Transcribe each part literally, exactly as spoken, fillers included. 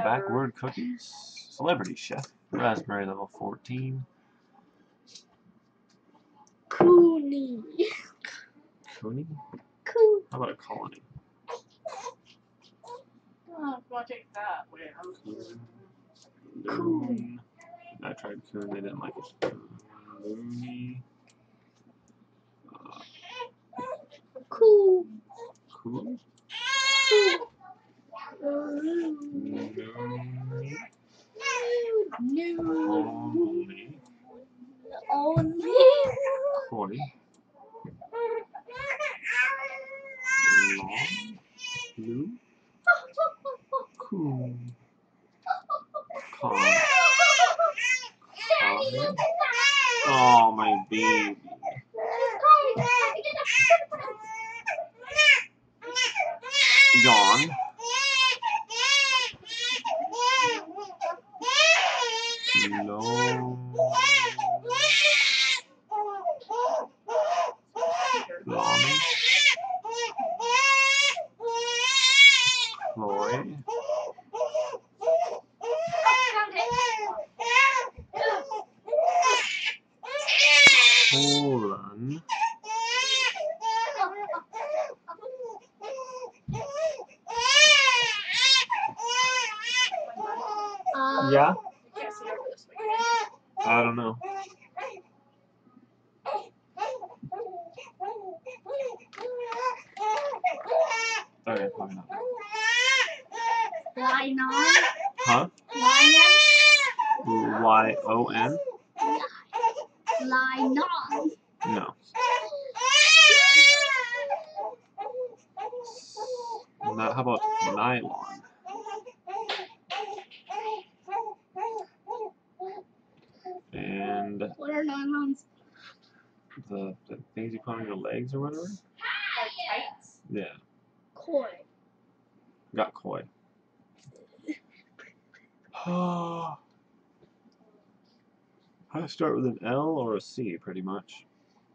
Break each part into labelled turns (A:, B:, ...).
A: Backward Cookies. Celebrity Chef. Raspberry level fourteen.
B: Cooney.
A: Cooney?
B: Coon.
A: How about a colony?
C: Oh, if I take that, wait, I'm
A: Coon. I tried Coon, they didn't like it. Looney. Uh,
B: Cool.
A: cool.
B: Cool.
A: Looney.
B: No.
A: Only.
B: Only.
A: Koi. Long. Blue. Coon. Con. Con. Oh, my baby. Yawn. Low. Lonnie. Chloe. Colon.
B: Uh,
A: Yeah?
C: You can't see over this way.
A: I don't know. Okay, probably not.
B: Lion.
A: Huh?
B: Lion.
A: Y O N?
B: Lion.
A: No. Not, how about nylon? And
B: What are nylons?
A: the, the things you put on your legs or whatever?
C: Like tights?
A: Yeah.
B: Koi.
A: Got koi. How to start with an L or a C, pretty much.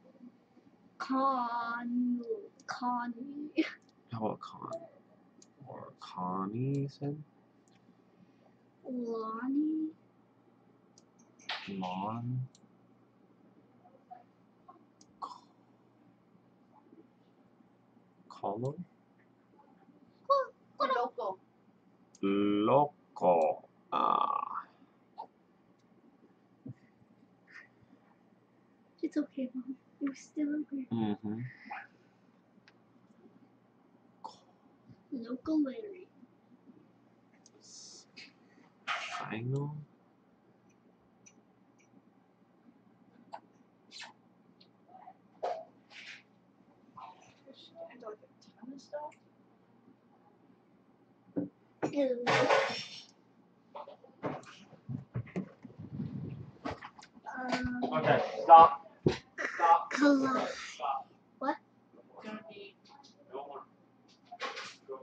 B: Con. Connie.
A: How about con? Or Connie, you said?
B: Lonnie.
A: Lawn. Colo?
C: Local.
A: Loco. Ah.
B: It's okay, Mom. You're still okay.
A: Mm-hmm.
B: Local Larry.
A: Final.
C: And like a ton of stuff.
B: Ew. Um,
A: Okay, stop. Stop.
B: Collide.
A: Stop.
B: What?
C: It's gonna be
A: No more. Go.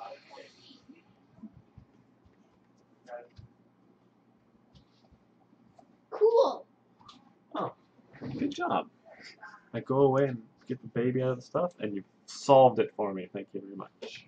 B: Cool.
A: Oh, good job. I go away and get the baby out of the stuff, and you solved it for me. Thank you very much.